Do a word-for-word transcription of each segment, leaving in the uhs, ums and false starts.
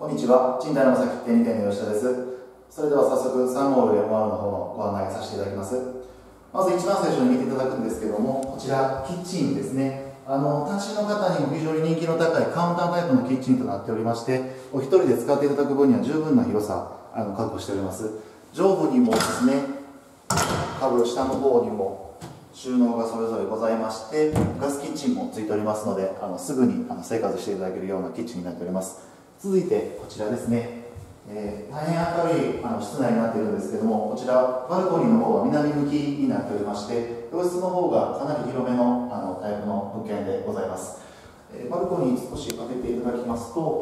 こんにちは、賃貸の先手に店の吉田です。それでは早速サンモール エムアール の方のご案内させていただきます。まず一番最初に見ていただくんですけども、こちらキッチンですね。あの単身の方にも非常に人気の高いカウンタータイプのキッチンとなっておりまして、お一人で使っていただく分には十分な広さあの確保しております。上部にもですね、壁下の方にも収納がそれぞれございまして、ガスキッチンもついておりますので、あのすぐにあの生活していただけるようなキッチンになっております。続いてこちらですね、えー、大変明るいあの室内になっているんですけども、こちらバルコニーの方は南向きになっておりまして、洋室の方がかなり広めのあのタイプの物件でございます。えー、バルコニー少し開けていただきますと、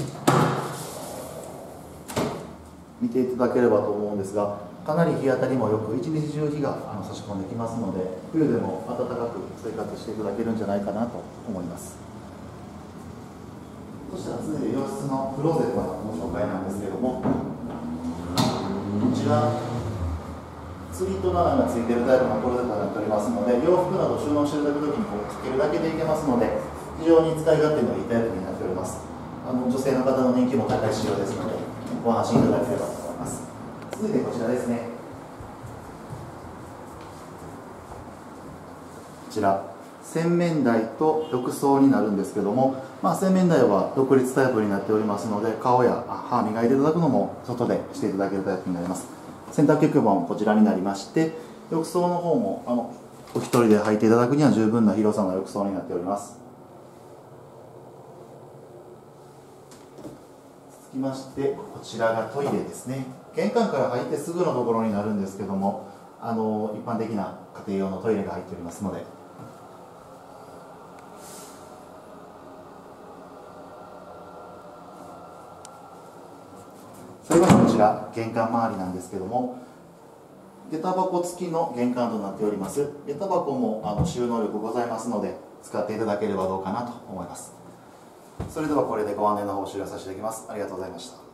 見ていただければと思うんですが、かなり日当たりもよく一日中日があの差し込んできますので、冬でも暖かく生活していただけるんじゃないかなと思います。そしたら続いて洋室のクローゼットのご紹介なんですけれども、こちらスリット棚がついているタイプのクローゼットになっておりますので、洋服など収納していただくときにこうつけるだけでいけますので、非常に使い勝手のいいタイプになっております。あの女性の方の人気も高い仕様ですので、ご安心いただければと思います。続いてこちらですね、こちら洗面台と浴槽になるんですけども、まあ、洗面台は独立タイプになっておりますので、顔や歯磨いていただくのも外でしていただけるタイプになります。洗濯機もこちらになりまして、浴槽の方もあのお一人で入っていただくには十分な広さの浴槽になっております。続きまして、こちらがトイレですね。玄関から入ってすぐのところになるんですけども、あの一般的な家庭用のトイレが入っておりますので、それがこちら玄関周りなんですけども、下駄箱付きの玄関となっております。下駄箱もあの収納力ございますので、使っていただければどうかなと思います。それではこれでご案内の方を終了させていただきます。ありがとうございました。